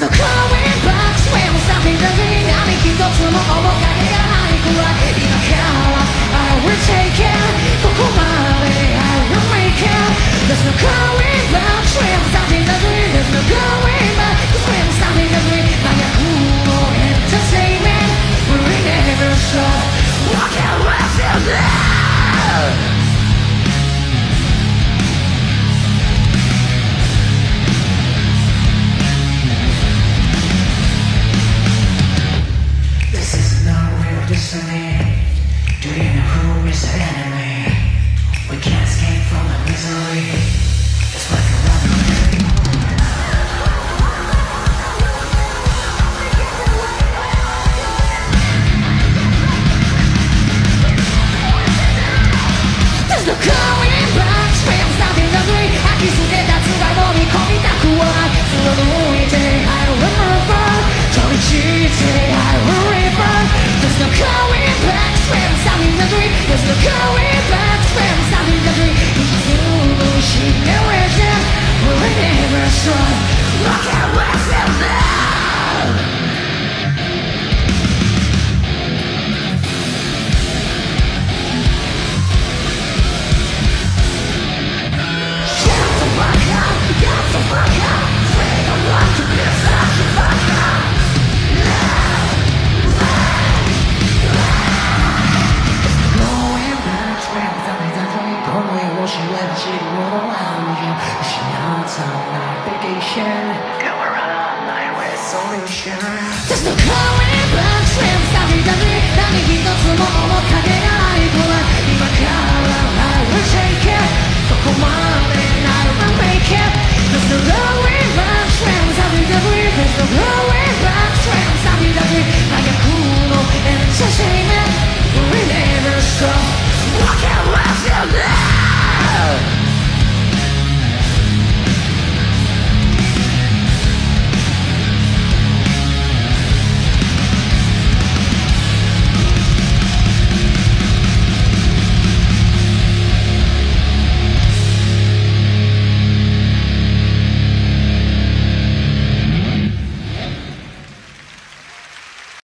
no going back それも先だぜ何一つも面影がないくらい今から I will take it ここまで I will make it There's no going back それも先だぜ There's no going back それも先だぜ真逆の entertainment We never stop I can't let you down Do you know who is the enemy? We can't escape from the misery. It's like a robbery. There's no going back. Scream something ugly. 飽きすぎた辛い飲み込みたくはない。貫いて I will remember. 飛び散って I will reburn. There's no going back. Scream something ugly. There's no going back. Scream something ugly. 生きる死ね Vision. We never stop. I can't let you down. There's no going back それも先だぜ何一つも面影がないくらい今から I will take it ここまで I will make it There's no going back それも先だぜ There's no going